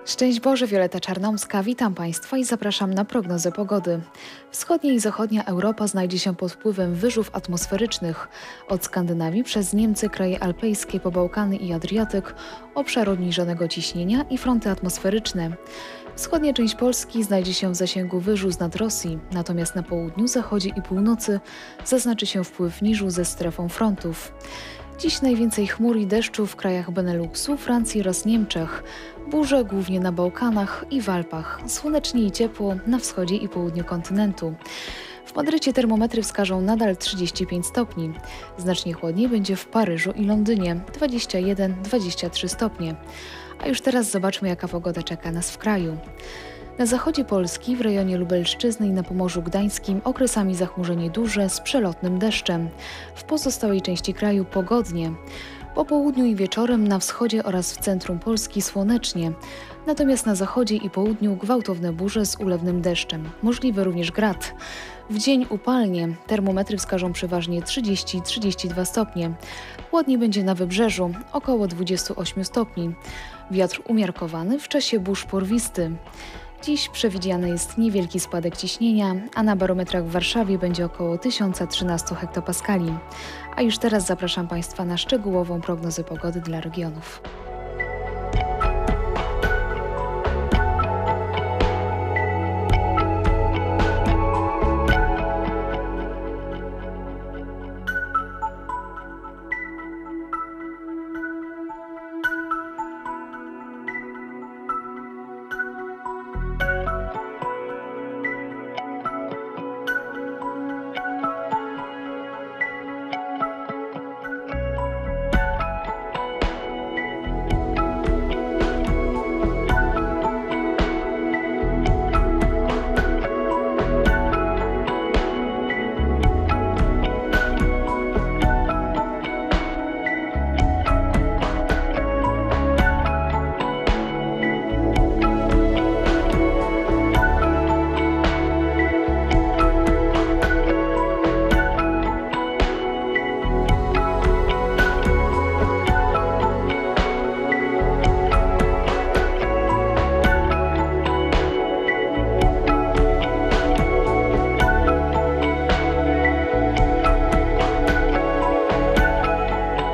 Szczęść Boże, Wioleta Czarnomska, witam Państwa i zapraszam na prognozę pogody. Wschodnia i zachodnia Europa znajdzie się pod wpływem wyżów atmosferycznych. Od Skandynawii przez Niemcy, kraje alpejskie po Bałkany i Adriatyk, obszar obniżonego ciśnienia i fronty atmosferyczne. Wschodnia część Polski znajdzie się w zasięgu wyżu z nad Rosji, natomiast na południu, zachodzie i północy zaznaczy się wpływ niżu ze strefą frontów. Dziś najwięcej chmur i deszczu w krajach Beneluxu, Francji oraz Niemczech. Burze głównie na Bałkanach i w Alpach. Słonecznie i ciepło na wschodzie i południu kontynentu. W Madrycie termometry wskażą nadal 35 stopni. Znacznie chłodniej będzie w Paryżu i Londynie 21-23 stopnie. A już teraz zobaczmy, jaka pogoda czeka nas w kraju. Na zachodzie Polski, w rejonie Lubelszczyzny i na Pomorzu Gdańskim okresami zachmurzenie duże z przelotnym deszczem. W pozostałej części kraju pogodnie. Po południu i wieczorem na wschodzie oraz w centrum Polski słonecznie. Natomiast na zachodzie i południu gwałtowne burze z ulewnym deszczem. Możliwy również grad. W dzień upalnie. Termometry wskażą przeważnie 30-32 stopnie. Chłodniej będzie na wybrzeżu, około 28 stopni. Wiatr umiarkowany, w czasie burz porwisty. Dziś przewidziany jest niewielki spadek ciśnienia, a na barometrach w Warszawie będzie około 1013 hektopaskali. A już teraz zapraszam Państwa na szczegółową prognozę pogody dla regionów.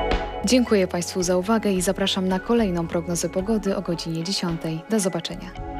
Dziękuję Państwu za uwagę i zapraszam na kolejną prognozę pogody o godzinie 10. Do zobaczenia.